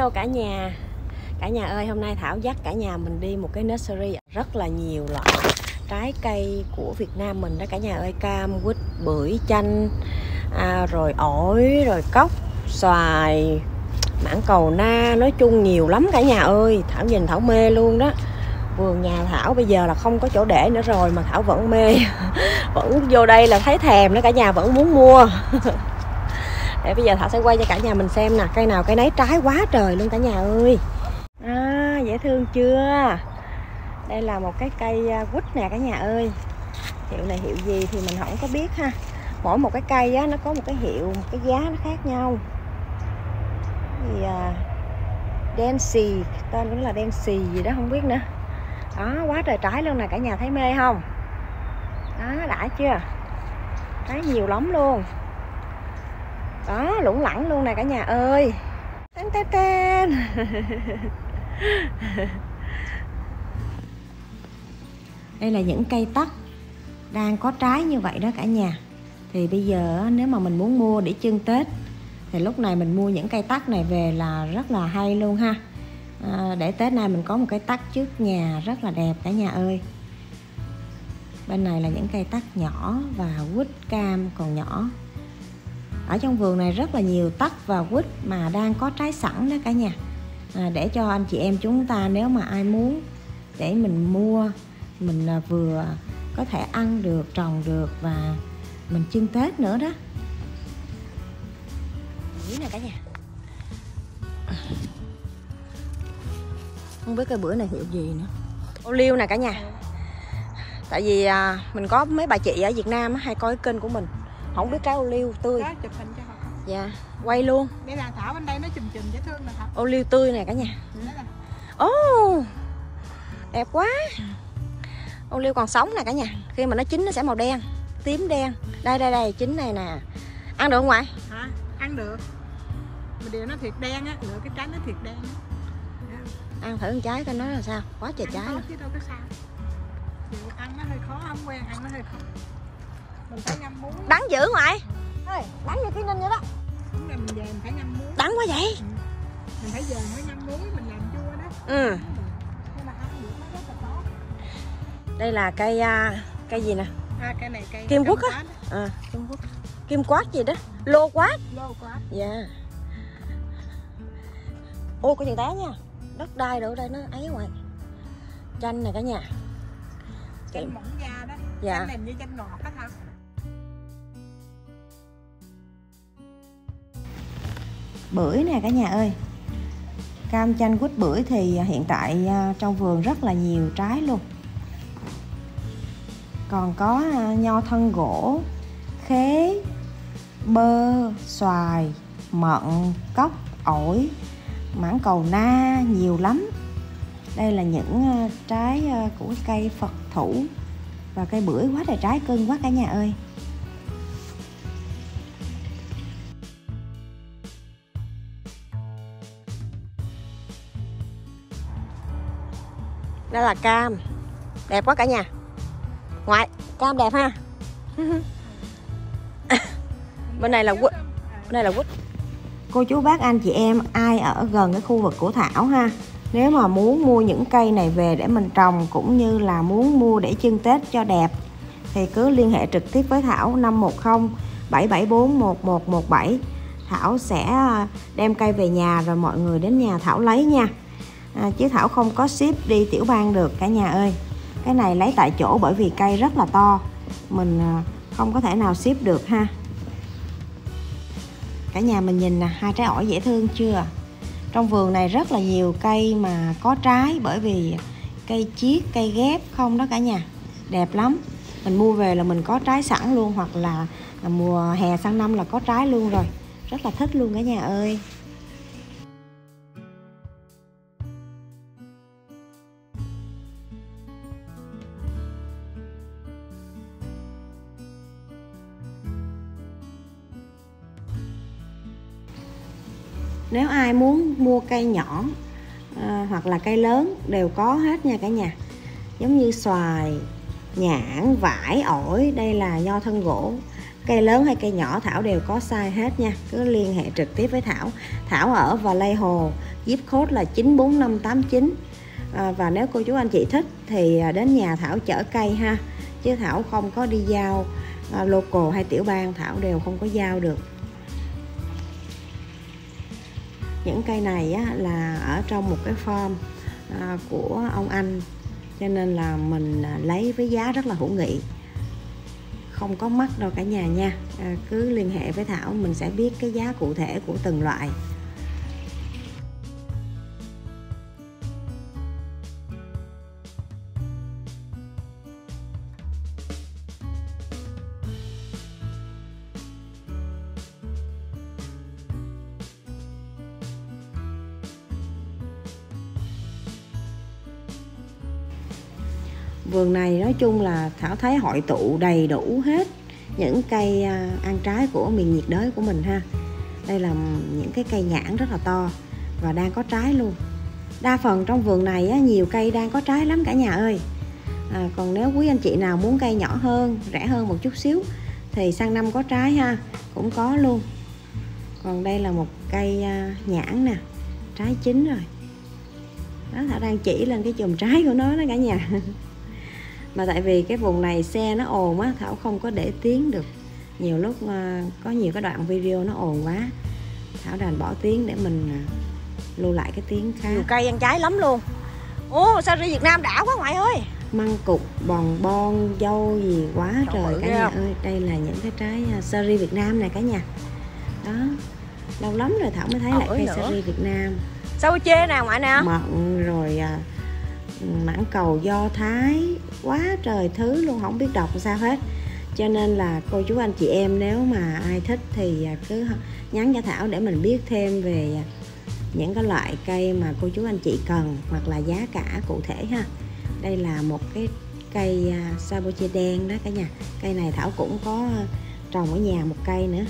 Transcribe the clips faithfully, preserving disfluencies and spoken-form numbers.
Hello cả nhà. Cả nhà ơi, hôm nay Thảo dắt cả nhà mình đi một cái nursery rất là nhiều loại trái cây của Việt Nam mình đó cả nhà ơi. Cam, quýt, bưởi, chanh, à, rồi ổi, rồi cóc, xoài, mãng cầu na, nói chung nhiều lắm cả nhà ơi. Thảo nhìn Thảo mê luôn đó. Vườn nhà Thảo bây giờ là không có chỗ để nữa rồi mà Thảo vẫn mê. Vẫn vô đây là thấy thèm đó cả nhà, vẫn muốn mua. Để bây giờ Thảo sẽ quay cho cả nhà mình xem nè. Cây nào cây nấy trái quá trời luôn cả nhà ơi. À, dễ thương chưa? Đây là một cái cây quýt nè cả nhà ơi. Hiệu này hiệu gì thì mình không có biết ha. Mỗi một cái cây á, nó có một cái hiệu, một cái giá nó khác nhau. Thì uh, Dancy, tên cũng là Dancy gì đó không biết nữa. Đó, quá trời trái luôn nè cả nhà, thấy mê không? Đó, đã chưa? Trái nhiều lắm luôn. Đó, lủng lẳng luôn nè cả nhà ơi. Tên tên tên. Đây là những cây tắc đang có trái như vậy đó cả nhà. Thì bây giờ nếu mà mình muốn mua để trưng Tết thì lúc này mình mua những cây tắc này về là rất là hay luôn ha. À, để Tết này mình có một cây tắc trước nhà rất là đẹp cả nhà ơi. Bên này là những cây tắc nhỏ và quýt, cam còn nhỏ. Ở trong vườn này rất là nhiều tắc và quýt mà đang có trái sẵn đó cả nhà. À, để cho anh chị em chúng ta nếu mà ai muốn để mình mua, mình vừa có thể ăn được, trồng được và mình trưng Tết nữa đó. Bưởi nè cả nhà. Không biết cái bưởi này hiệu gì nữa. Ô liu nè cả nhà. Tại vì à, mình có mấy bà chị ở Việt Nam á, hay coi cái kênh của mình, không biết trái ô liu tươi. Đó, chụp hình cho họ. Dạ, quay luôn. Đây là Thảo bên đây nó chùm chùm dễ thương nè Thảo. Ô liu tươi nè cả nhà. Ồ, oh, đẹp quá. Ô liu còn sống nè cả nhà. Khi mà nó chín nó sẽ màu đen, tím đen. Đây đây đây, chín này nè. Ăn được không ngoại? Hả? Ăn được. Mà điều nó thiệt đen á, lựa cái trái nó thiệt đen á. Ăn thử một trái coi nó là sao. Quá trời trái luôn. Chứ đâu có sao. Điều ăn nó hơi khó, không quen ăn nó hơi khó. Mình phải ngâm muối. Đắng dữ ngoại. Ê, đắng như cái ninh vậy đó. Đúng là mình về mình phải ngâm muối. Đắng quá vậy. Ừ. Mình phải về mới ngâm muối, mình làm chua đó. Ừ. Nhưng mà ăn được nó rất là khó. Đây là cây cây gì nè? À, cây này cây kim quất á. À, kim quất. Kim quát gì đó? Lô quát. Lô quát. Dạ. Yeah. Ô, có chuyện té nha. Đất đai đồ ở đây nó ấy ngoài. Chanh nè cả nhà. Chanh mỏng da đó. Dạ. Chanh này như chanh ngọt đó hả? Bưởi nè cả nhà ơi. Cam, chanh, quýt, bưởi thì hiện tại trong vườn rất là nhiều trái luôn. Còn có nho thân gỗ, khế, bơ, xoài, mận, cóc, ổi, mãng cầu na, nhiều lắm. Đây là những trái của cây Phật thủ. Và cây bưởi quá trời trái, cưng quá cả nhà ơi. Đây là cam. Đẹp quá cả nhà. Ngoại, cam đẹp ha. Bên này là quýt. Bên này là quýt. Cô chú bác anh chị em ai ở gần cái khu vực của Thảo ha, nếu mà muốn mua những cây này về để mình trồng cũng như là muốn mua để trưng Tết cho đẹp thì cứ liên hệ trực tiếp với Thảo năm một không bảy bảy bốn một một một bảy. Thảo sẽ đem cây về nhà rồi mọi người đến nhà Thảo lấy nha. À, chứ Thảo không có ship đi tiểu bang được cả nhà ơi. Cái này lấy tại chỗ bởi vì cây rất là to, mình không có thể nào ship được ha. Cả nhà mình nhìn nè, hai trái ổi dễ thương chưa? Trong vườn này rất là nhiều cây mà có trái bởi vì cây chiết, cây ghép không đó cả nhà. Đẹp lắm. Mình mua về là mình có trái sẵn luôn, hoặc là mùa hè sang năm là có trái luôn rồi. Rất là thích luôn cả nhà ơi. Nếu ai muốn mua cây nhỏ à, hoặc là cây lớn đều có hết nha cả nhà. Giống như xoài, nhãn, vải, ổi. Đây là nho thân gỗ. Cây lớn hay cây nhỏ Thảo đều có size hết nha, cứ liên hệ trực tiếp với Thảo. Thảo ở Vallejo, zip code là chín bốn năm tám chín. À, và nếu cô chú anh chị thích thì đến nhà Thảo chở cây ha, chứ Thảo không có đi giao à, local hay tiểu bang, Thảo đều không có giao được. Những cây này á, là ở trong một cái farm à, của ông anh, cho nên là mình lấy với giá rất là hữu nghị, không có mắc đâu cả nhà nha. À, cứ liên hệ với Thảo mình sẽ biết cái giá cụ thể của từng loại. Vườn này nói chung là Thảo thấy hội tụ đầy đủ hết những cây ăn trái của miền nhiệt đới của mình ha. Đây là những cái cây nhãn rất là to và đang có trái luôn. Đa phần trong vườn này á, nhiều cây đang có trái lắm cả nhà ơi. À, còn nếu quý anh chị nào muốn cây nhỏ hơn, rẻ hơn một chút xíu thì sang năm có trái ha, cũng có luôn. Còn đây là một cây nhãn nè, trái chín rồi. Đó, Thảo đang chỉ lên cái chùm trái của nó đó cả nhà. Mà tại vì cái vùng này xe nó ồn á, Thảo không có để tiếng được. Nhiều lúc uh, có nhiều cái đoạn video nó ồn quá, Thảo đành bỏ tiếng để mình uh, lưu lại cái tiếng khác. Nhiều cây ăn trái lắm luôn. Ồ, sao đi Việt Nam đã quá ngoại ơi. Măng cụt, bòn bon, dâu gì quá trời, trời cả nhà ơi. Đây là những cái trái uh, seri Việt Nam này cả nhà. Đó, lâu lắm rồi Thảo mới thấy Ở lại cây seri Việt Nam. Sao chê nè ngoại nè. Mận rồi uh, mãng cầu Do Thái, quá trời thứ luôn, không biết đọc sao hết. Cho nên là cô chú anh chị em nếu mà ai thích thì cứ nhắn cho Thảo để mình biết thêm về những cái loại cây mà cô chú anh chị cần, hoặc là giá cả cụ thể ha. Đây là một cái cây saboche đen đó cả nhà. Cây này Thảo cũng có trồng ở nhà một cây nữa.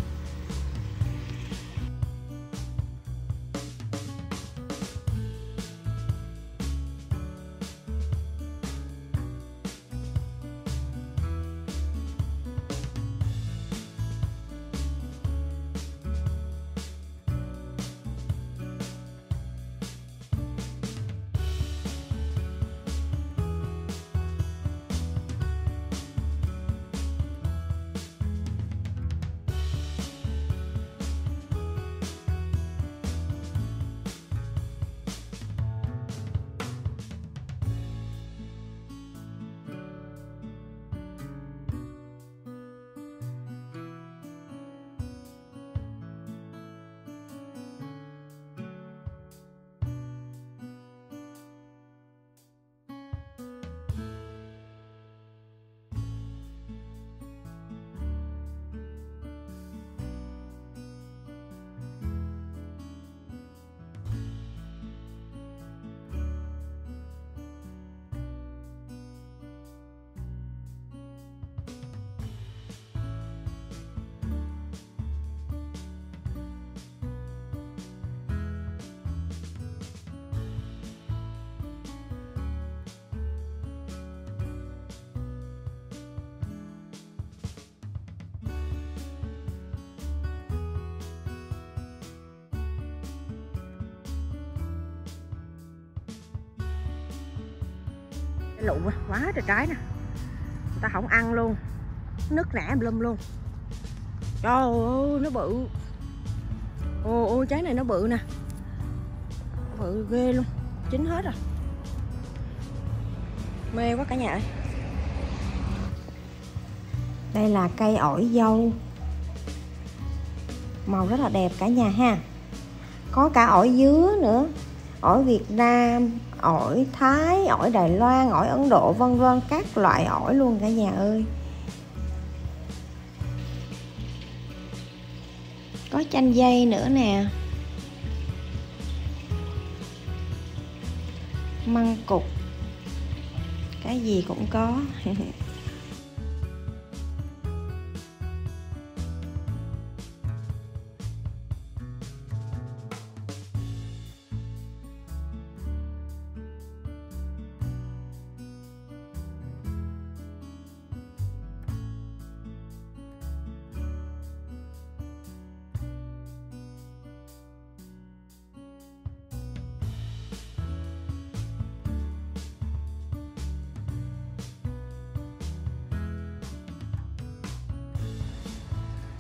Lụ quá trời trái nè, người ta không ăn luôn, nứt nẻ lum luôn. Trời ơi nó bự. Ồ ôi trái này nó bự nè, bự ghê luôn, chín hết rồi, mê quá cả nhà ơi. Đây là cây ổi dâu, màu rất là đẹp cả nhà ha. Có cả ổi dứa nữa, ổi Việt Nam, ổi Thái, ổi Đài Loan, ổi Ấn Độ, vân vân, các loại ổi luôn cả nhà ơi. Có chanh dây nữa nè, măng cụt, cái gì cũng có.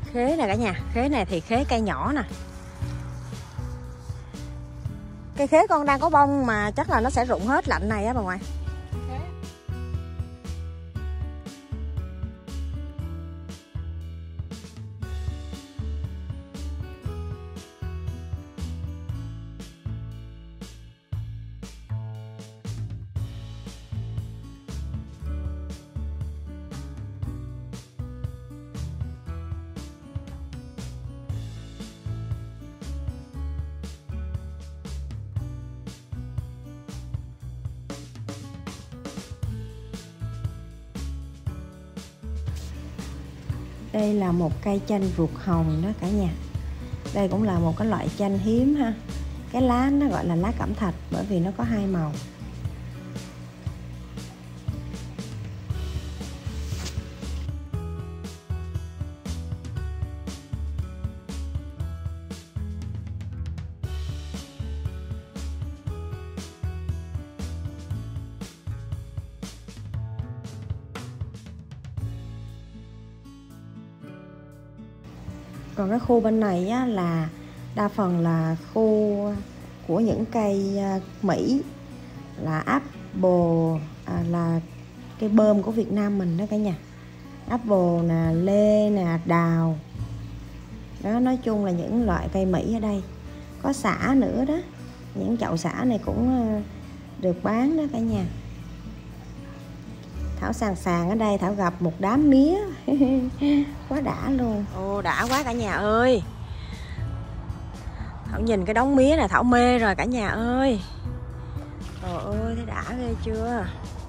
Khế nè cả nhà, khế này thì khế cây nhỏ nè. Cây khế con đang có bông mà chắc là nó sẽ rụng hết lạnh này á bà ngoại. Đây là một cây chanh ruột hồng đó cả nhà. Đây cũng là một cái loại chanh hiếm ha. Cái lá nó gọi là lá cẩm thạch bởi vì nó có hai màu. Còn cái khu bên này á, là đa phần là khu của những cây Mỹ, là apple, à, là cây bơm của Việt Nam mình đó cả nhà. Apple nè, lê nè, đào. Đó, nói chung là những loại cây Mỹ ở đây. Có sả nữa đó. Những chậu sả này cũng được bán đó cả nhà. Thảo sàn sàn ở đây, Thảo gặp một đám mía quá đã luôn. Ồ, đã quá cả nhà ơi. Thảo nhìn cái đống mía này Thảo mê rồi cả nhà ơi. Trời ơi, thấy đã ghê chưa.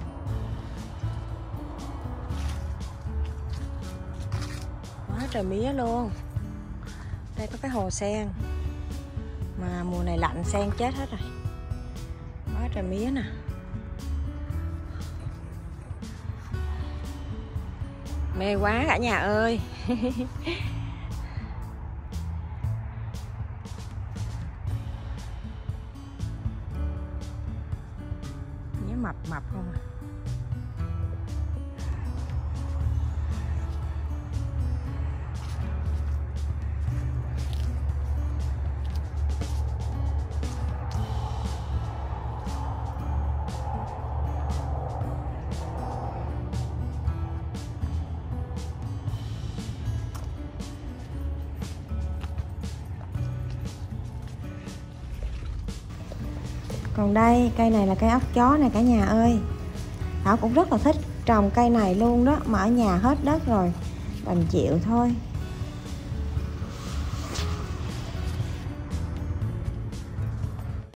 Quá trời mía luôn. Đây có cái hồ sen, mà mùa này lạnh sen chết hết rồi. Quá trời mía nè. Mê quá cả nhà ơi. Mía mập mập không à. Còn đây, cây này là cây ốc chó này cả nhà ơi. Thảo cũng rất là thích trồng cây này luôn đó, mà ở nhà hết đất rồi, đành chịu thôi.